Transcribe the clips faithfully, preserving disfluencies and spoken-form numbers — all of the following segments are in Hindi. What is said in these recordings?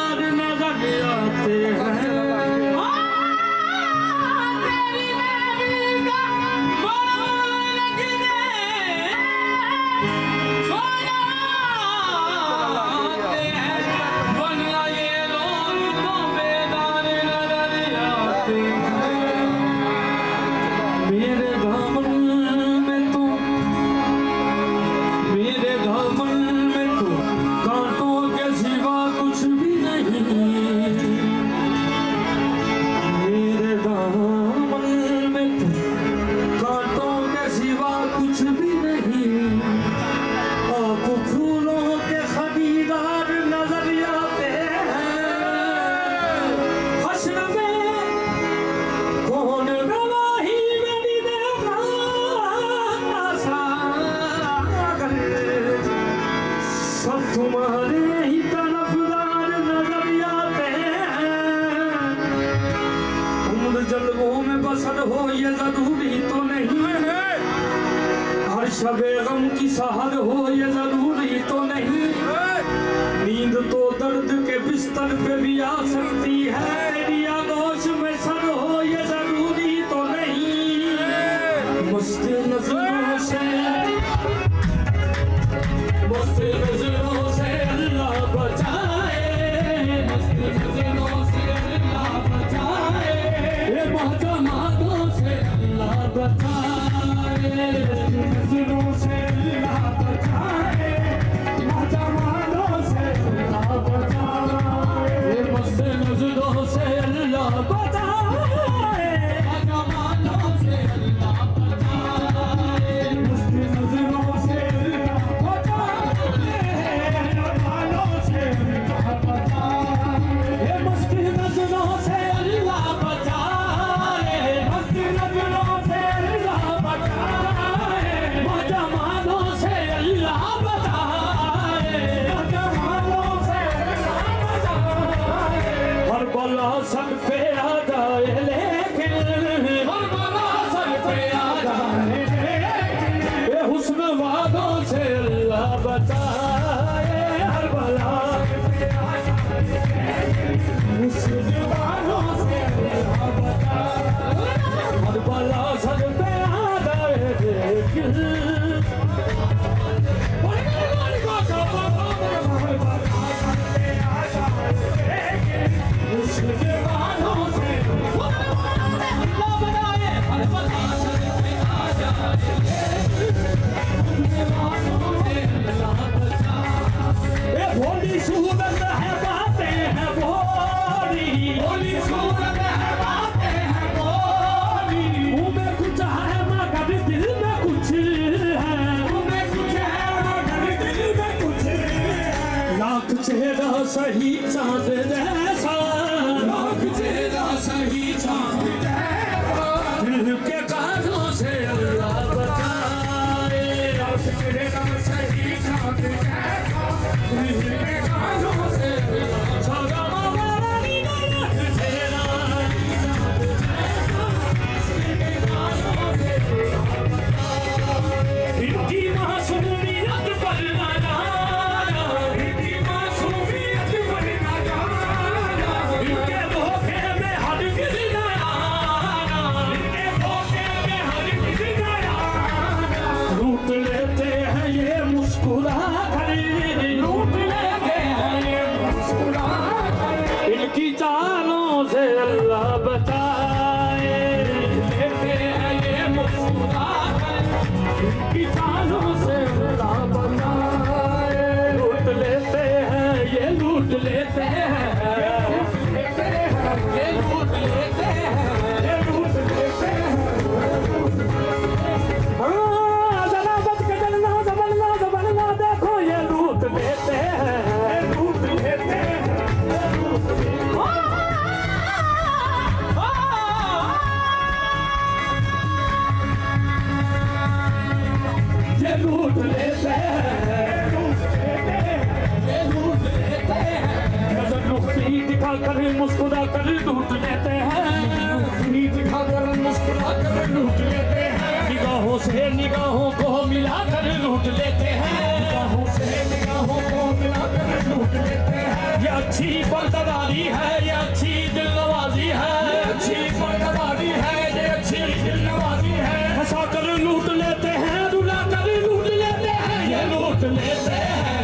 खबीदार नजर आते हैं। तुम्हारे ही तरफदार नजर आते हैं। उम्र जल्दों में बसर हो ये जरूरी तो नहीं है, हर शबे गम की सहर हो ये जरूरी तो नहीं है। नींद तो दर्द के बिस्तर पे भी आ सकती है, तेरी आगोश में सर हो ये जरूरी तो नहीं है। मस्त नजरों से मस्त नजरों से अल्लाह बचाए, मस्त नजरों से अल्लाह बचाए, ये महजमातों से अल्लाह बचाए, नजरों से अल्लाह बचाए, महजमातों से अल्लाह बचाए, ये मस्त नजरों से अल्लाह बचाए, महजमातों से अल्लाह बचाए, मस्त नजरों से सर पे आ जाए लेकिन हर बला सर पे आ जाए लेकिन ये हुस्न वादों से अल्लाह बचाए, हर बला पे आ जाए हुस्न वादों से अल्लाह बचाए, हर बला सर पे आ जाए लेकिन भोली सूरत है बातें हैं भोली, भोली सूरत है बातें हैं भोली, मुँह में कुछ है मगर दिल में कुछ है, मुँह में कुछ है मगर दिल में कुछ है। लाख चेहरा सही चांद जैसा, लाख चेहरा सही चांद जैसा, दिल के काजों से अल्लाह बचाए, लाख चेहरा सही चांद जैसा, दिल के काजों से अल्लाह इनकी मासूमियत पर ना जाना, इनकी मासूमियत पर ना जाना, इनके धोखे में हरगिज़ ना आना, इनके धोखे में हरगिज़ ना आना। लूट लेते हैं ये मुस्कुरा कर, लूट लेते हैं ये मुस्कुरा कर, इनकी जानों से अल्लाह बचाए, लेते हैं ये मुस्कुरा की जानों से अल्लाह बचाए, लूट लेते हैं ये लूट लेते हैं, ये लूट लेते हैं, ये लूट लेते हैं। हाँ जरा बच के चलना, संभलना संभलना, देखो ये लूट लेते हैं, ये लूट लेते हैं, ये लूट लेते हैं। ये लूट लेते हैं, लूट लेते हैं, ये लूट लेते हैं। नजर रुखी दिखा कर मुस्कुरा कर लूट लेते हैं, रुखी दिखा कर मुस्कुरा कर लूट लेते हैं। निगाहों से निगाहों को मिला कर लूट लेते हैं, निगाहों से निगाहों को मिला कर लूट लेते हैं। ये अच्छी पर्दादारी है, ये अच्छी दिल नवाजी है, अच्छी पर्दादारी है, ये अच्छी दिल नवाजी है। हंसा कर लूट लेते हैं, रुला कर लूट लेते हैं, ये लूट लेते हैं,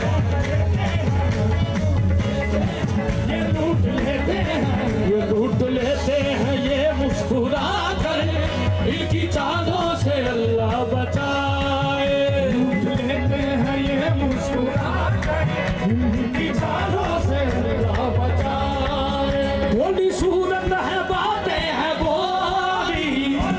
ये लूट लेते हैं, ये लूट लेते हैं, ये मुस्कुरा कर इनकी चालों से अल्लाह बचाए। लूट लेते हैं ये मुस्कुरा कर इनकी चालों से अल्लाह बचाए। बोली सूरत है बातें हैं बोली,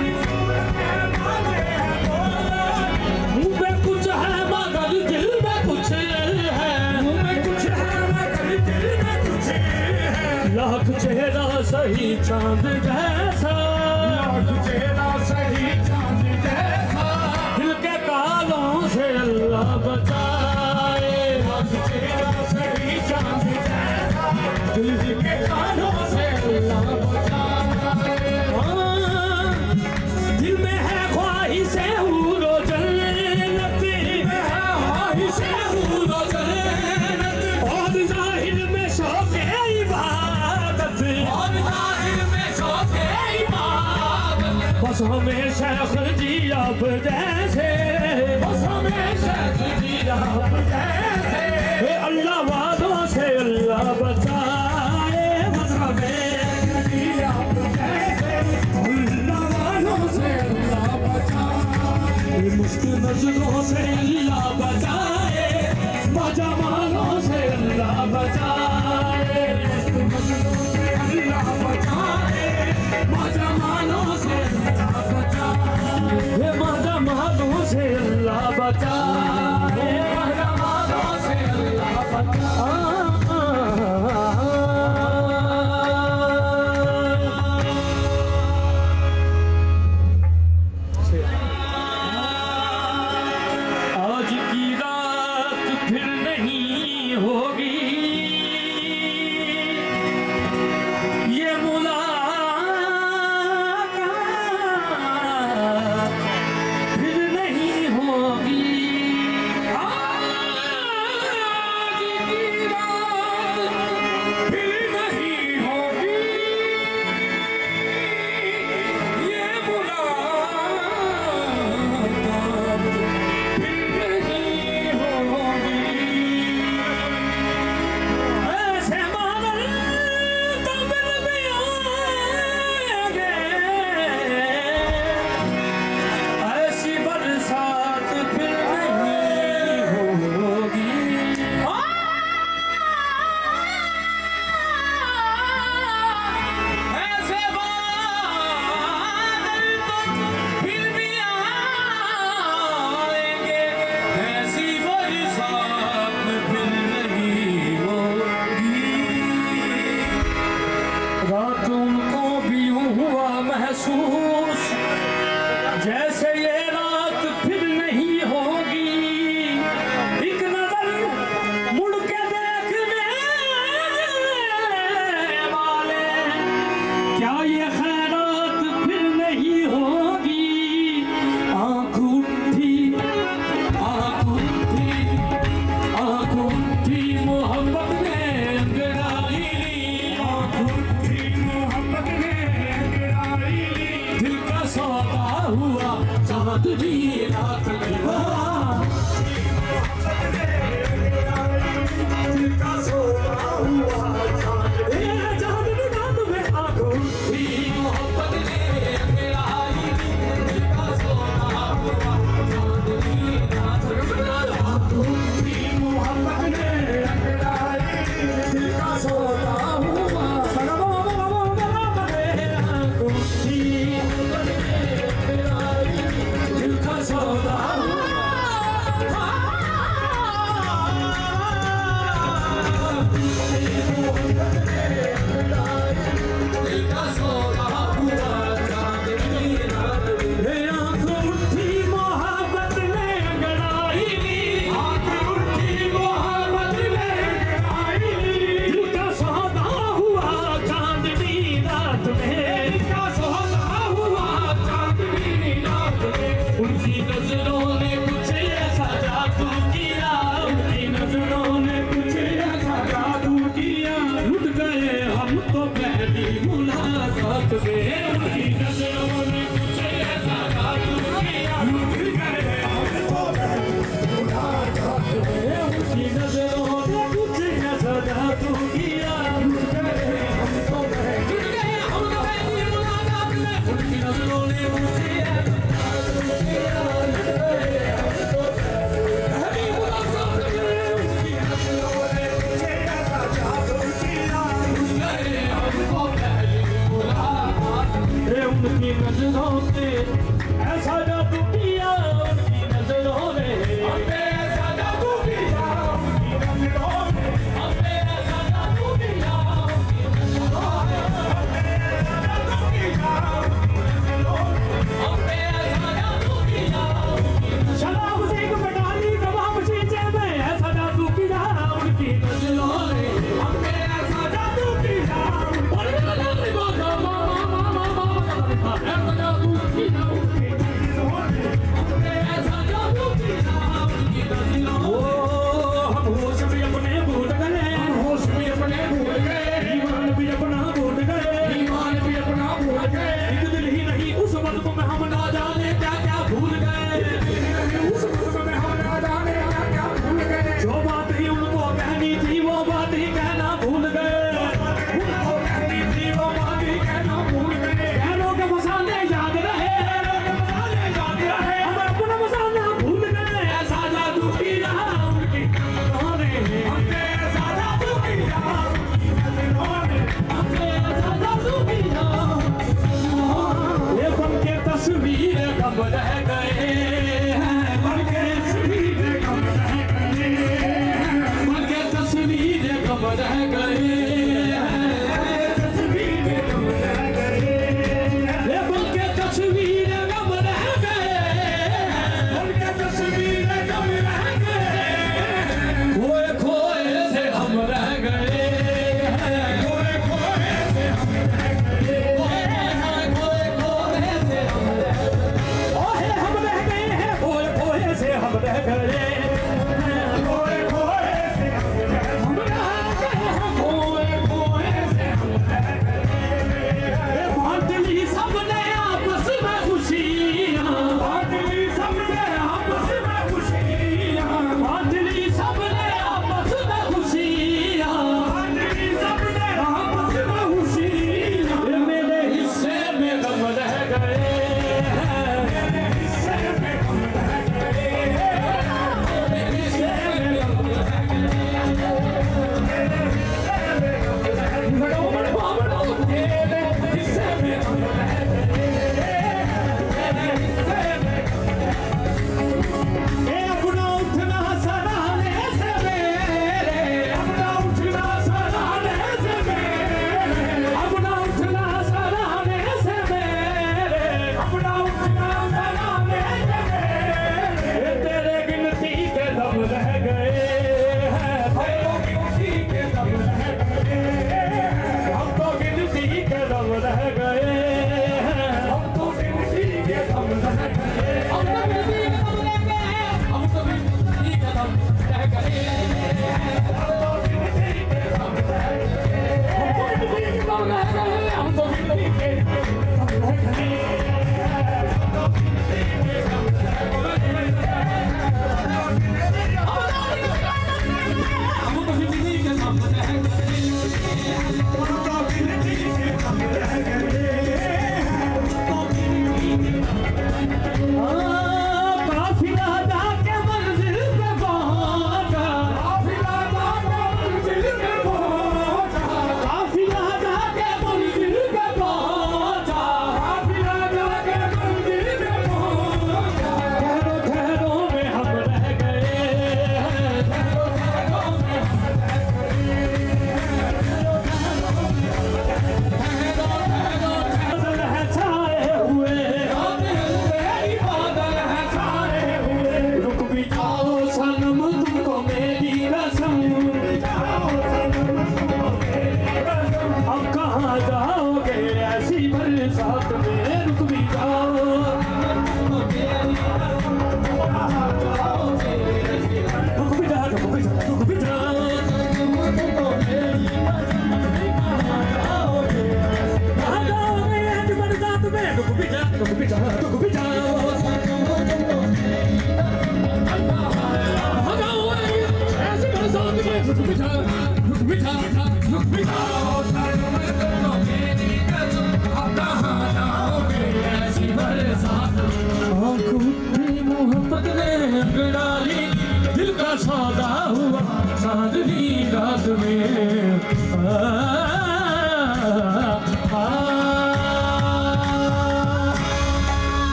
मुँह में कुछ है मगर दिल में कुछ है, मुँह में कुछ है मगर दिल में कुछ है। लाख चेहरा सही चांद जैसा, लाख चेहरा सही चांद जैसा, दिल के कालों से अल्लाह बचाए। लाख चेहरा सही चांद जैसा, दिल के कालों से अल्लाह बचाए। हाँ, दिल में है ख्वाहिशें हूरो जन्नत, दिल में है ख्वाहिशें हूरो जन्नत, और जाहिर में शौक़ इबादत, और जाहिर में शौक़ इबादत। बस हमें शेख जी अब जैसे, बस हमें शेख जी अब जैसे, अल्लाह वालों से अल्लाह बचाए। बस हमें शेख जी अब जैसे, अल्लाह वालों से अल्लाह बचाए। मुश्किल नजरों से अल्लाह बचाए, मजमालों से अल्लाह बचाए। मुश्किल नजरों से अल्लाह बचाए, मजमालों से अल्लाह बचाए, मजमालों से अल्लाह बचाए, मजमालों से अल्लाह बचाए। आज की रात फिर नहीं होगी,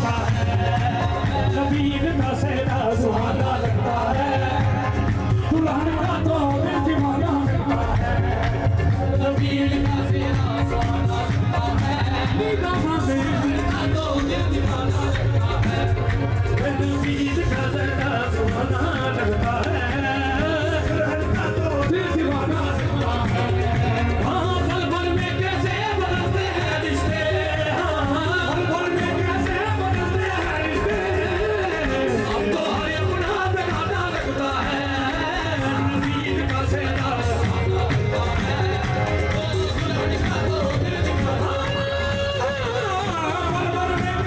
लगता है, नबीद का सेहरा सुहाना लगता है, दुल्हन का तो दिल दीवाना लगता है, नबीद का सेहरा सुहाना लगता है, निगाहों में का तो दिल दीवाना लगता है, नबीद का सेहरा सुहाना लगता है, दुल्हन का तो दिल दीवाना लगता है। हाँ पल पल में कैसे बदलते हैं रिश्ते, हाँ पल पल में कैसे बदलते हैं रिश्ते, अब तो हर अपना बेगाना लगता है, नबीद का सेहरा सुहाना लगता है, दुल्हन का तो दिल दीवाना लगता है। पल पल में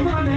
दीवाने